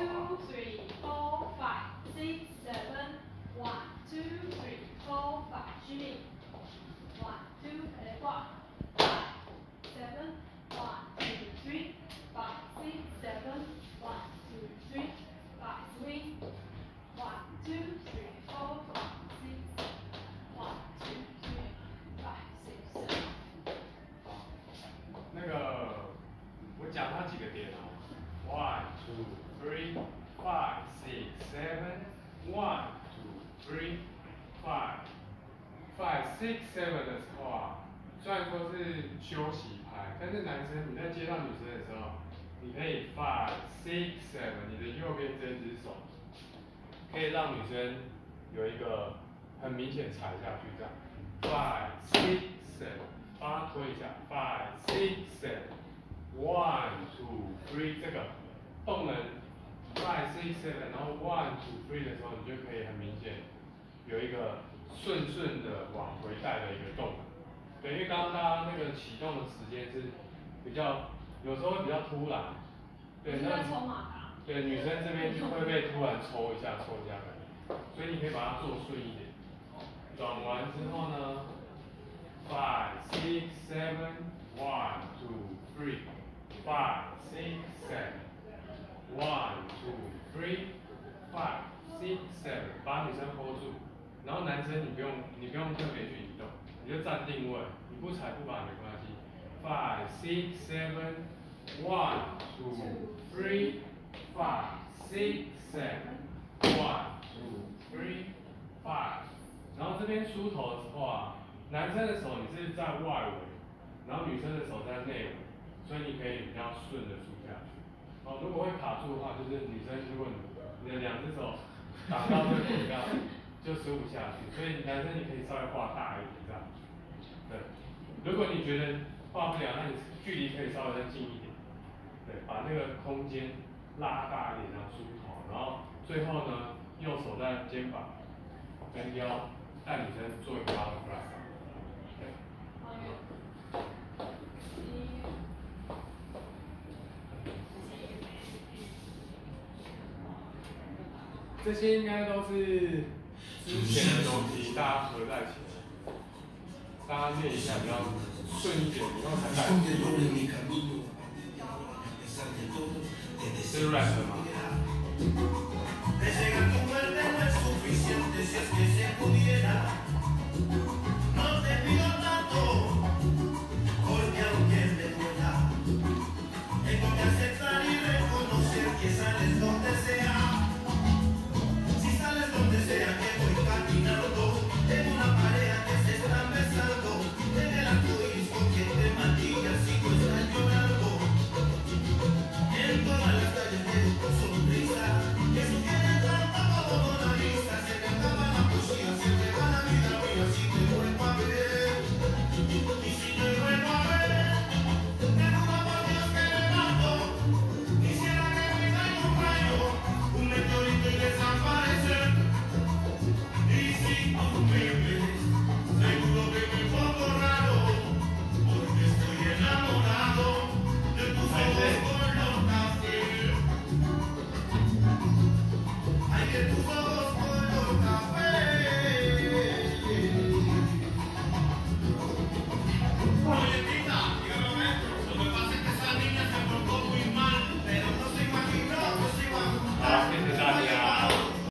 2, 3, 4, 5, 6, 7. 1, 2, 3, 4, 5. Shimmy. 1, 2, and 1, 5, 7. 1, 2, 3, 5, 6, 7. 1, 2, 3, 5, swing. 1, 2, 3, 4, 5, 6. 1, 2, 3, 5, 6, 7. 那个，我讲它几个点哦。1, 2, 3, 5, 6, 7. 1, 2, 3, 5, 6, 7的时候啊，虽然说是休息拍，但是男生你在接到女生的时候，你可以 5, 6, 7，你的右边这只手可以让女生有一个很明显踩下去这样。5, 6, 7，帮她推一下。5, 6, 7。1, 2, 3，这个动能5, 6, 7，然后1, 2, 3的时候，你就可以很明显有一个顺的往回带的一个动能。对，因为刚刚大家那个启动的时间是比较，有时候会比较突然。对，那对女生这边就会被突然抽一下感觉，所以你可以把它做顺一点。转完之后呢，5, 6, 7, 1, 2, 3. 5, 6, 7. 1, 2, 3, 5, 6, 7，把女生 hold 住，然后男生你不用特别去移动，你就站定位，你不踩不拔没关系。5, 6, 7, 1, 2, 3, 5, 6, 7, 1, 2, 3, 5。然后这边梳头的时候啊，男生的手你是在外围，然后女生的手在内围，所以你可以比较顺的梳下去。哦，如果会卡住的话，就是女生如果你的两只手挡到这个轨道，就梳不下去。所以男生你可以稍微画大一点这样。对，如果你觉得画不了，那你距离可以稍微再近一点。对，把那个空间拉大一点，然后梳头，然后最后呢，右手在肩膀跟腰带女生做一个 butterfly。对。这些应该都是之前的东西，大家合在一起的，大家练一下比较顺一点，以后才带。是 rap 吗？